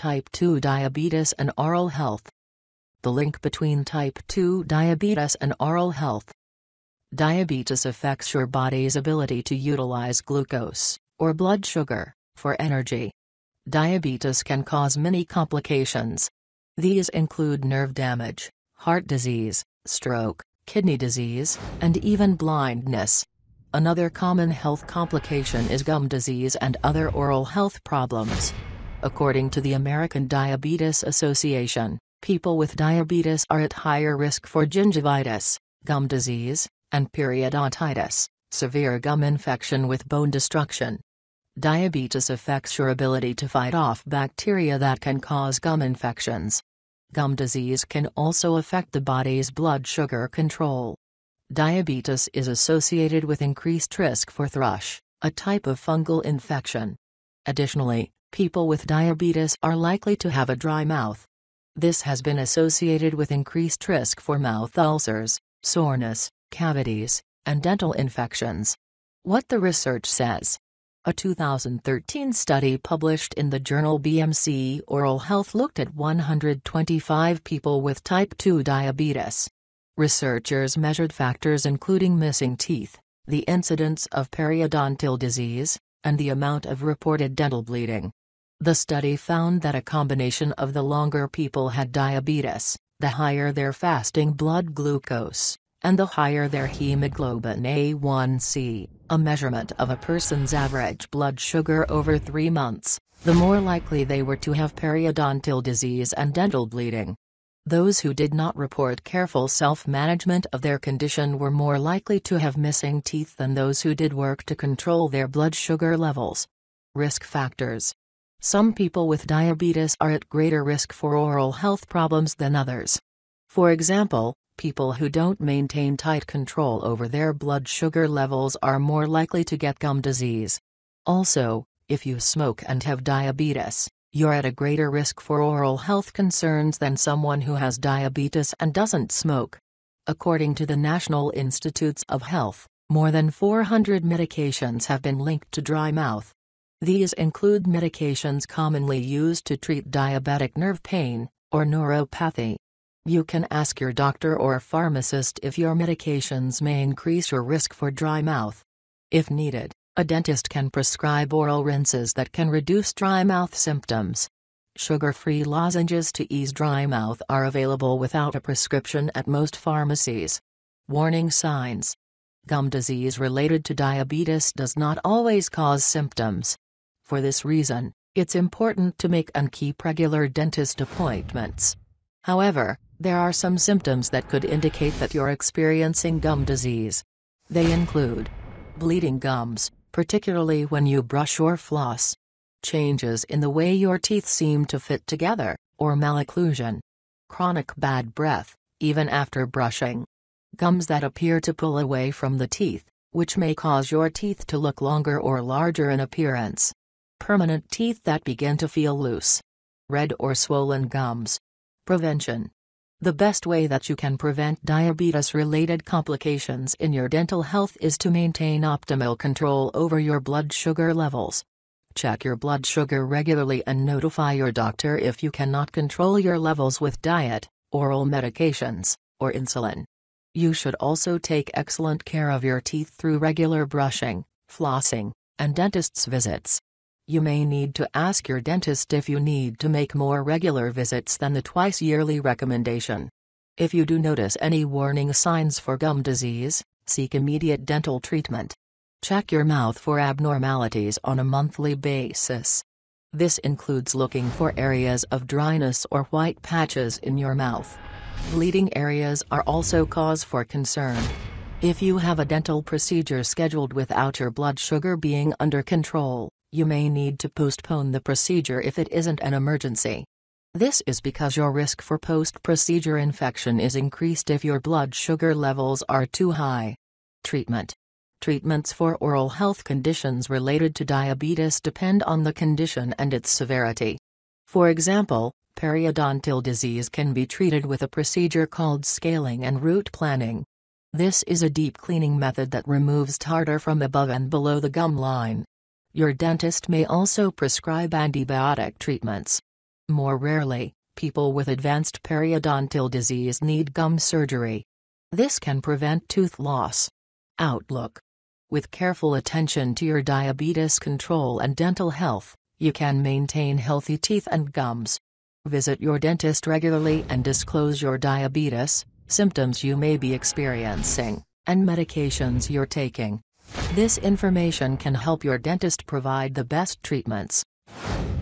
type 2 diabetes and oral health. The link between type 2 diabetes and oral health. Diabetes affects your body's ability to utilize glucose, or blood sugar, for energy. Diabetes can cause many complications. These include nerve damage, heart disease, stroke, kidney disease, and even blindness. Another common health complication is gum disease and other oral health problems. According to the American Diabetes Association, people with diabetes are at higher risk for gingivitis, gum disease, and periodontitis, severe gum infection with bone destruction. Diabetes affects your ability to fight off bacteria that can cause gum infections. Gum disease can also affect the body's blood sugar control. Diabetes is associated with increased risk for thrush, a type of fungal infection. Additionally, people with diabetes are likely to have a dry mouth. This has been associated with increased risk for mouth ulcers, soreness, cavities, and dental infections. What the research says. A 2013 study published in the journal BMC Oral Health looked at 125 people with type 2 diabetes. Researchers measured factors including missing teeth, the incidence of periodontal disease, and the amount of reported dental bleeding. The study found that a combination of the longer people had diabetes, the higher their fasting blood glucose, and the higher their hemoglobin A1C, a measurement of a person's average blood sugar over 3 months, the more likely they were to have periodontal disease and dental bleeding. Those who did not report careful self-management of their condition were more likely to have missing teeth than those who did work to control their blood sugar levels. Risk factors. Some people with diabetes are at greater risk for oral health problems than others. For example, people who don't maintain tight control over their blood sugar levels are more likely to get gum disease. Also, if you smoke and have diabetes, you're at a greater risk for oral health concerns than someone who has diabetes and doesn't smoke. According to the National Institutes of Health, more than 400 medications have been linked to dry mouth. These include medications commonly used to treat diabetic nerve pain, or neuropathy. You can ask your doctor or pharmacist if your medications may increase your risk for dry mouth. If needed, a dentist can prescribe oral rinses that can reduce dry mouth symptoms. Sugar-free lozenges to ease dry mouth are available without a prescription at most pharmacies. Warning signs. Gum disease related to diabetes does not always cause symptoms. For this reason, it's important to make and keep regular dentist appointments. However, there are some symptoms that could indicate that you're experiencing gum disease. They include bleeding gums, particularly when you brush or floss. Changes in the way your teeth seem to fit together, or malocclusion. Chronic bad breath, even after brushing. Gums that appear to pull away from the teeth, which may cause your teeth to look longer or larger in appearance. Permanent teeth that begin to feel loose. Red or swollen gums. Prevention. The best way that you can prevent diabetes-related complications in your dental health is to maintain optimal control over your blood sugar levels. Check your blood sugar regularly and notify your doctor if you cannot control your levels with diet, oral medications, or insulin. You should also take excellent care of your teeth through regular brushing, flossing, and dentist's visits. You may need to ask your dentist if you need to make more regular visits than the twice-yearly recommendation. If you do notice any warning signs for gum disease, seek immediate dental treatment. Check your mouth for abnormalities on a monthly basis. This includes looking for areas of dryness or white patches in your mouth. Bleeding areas are also cause for concern. If you have a dental procedure scheduled without your blood sugar being under control, you may need to postpone the procedure if it isn't an emergency. This is because your risk for post-procedure infection is increased if your blood sugar levels are too high. Treatment. Treatments for oral health conditions related to diabetes depend on the condition and its severity. For example, periodontal disease can be treated with a procedure called scaling and root planing. This is a deep cleaning method that removes tartar from above and below the gum line. Your dentist may also prescribe antibiotic treatments. More rarely, people with advanced periodontal disease need gum surgery. This can prevent tooth loss. Outlook. With careful attention to your diabetes control and dental health, you can maintain healthy teeth and gums. Visit your dentist regularly and disclose your diabetes, symptoms you may be experiencing, and medications you're taking. This information can help your dentist provide the best treatments.